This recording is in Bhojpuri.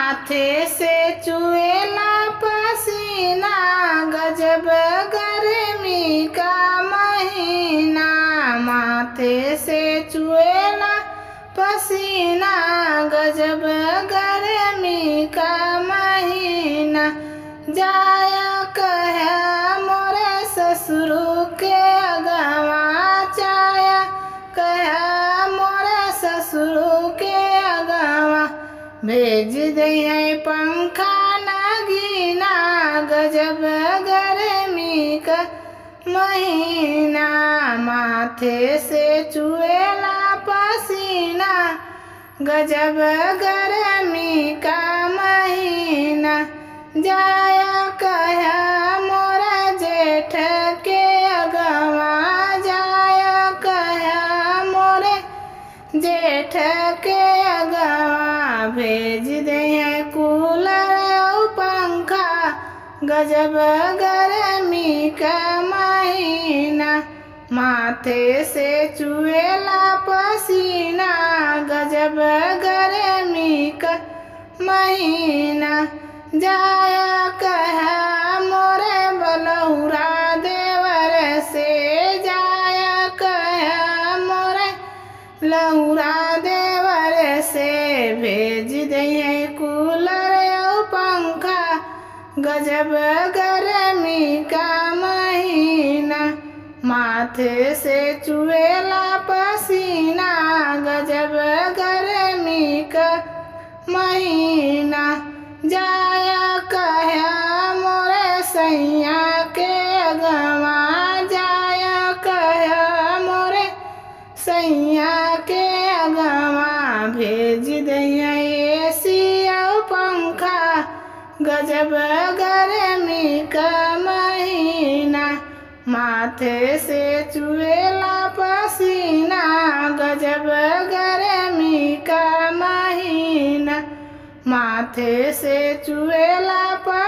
माथे से चुएला पसीना गजब गर्मी का महीना। माथे से चुएला पसीना गजब गर्मी का महीना। जाया कहे मोरे ससुरु के अगवा चाया कहे मोरे ससुरु के अगवा भेज दे पंखा नगीना गजब गर्मी का महीना। माथे से चुएला पसीना गजब गर्मी का महीना। जाया कहा मोरा जेठ के अगवा जाया कहा मोरे जेठ के अगवा भेज दे कूलर और पंखा गजब गर्मी का महीना। माथे से चुएला पसीना गजब गर्मी का महीना। जाया कहा मोरे बलहुरा देवर से जाया कहा मोरे लहुरा देवर से भेज दे कूलर और पंखा गजब गर्मी का महीना। माथे से चुएला पसीना गजब गर्मी का महीना। जाया कहा मोरे सैया के अगवा जाया कहा मोरे सैया के अगवा भेज दे एसी और पंखा गजब गर्मी का महीना। माथे से चुएला पसीना गजब गर्मी का महीना। माथे से चुएला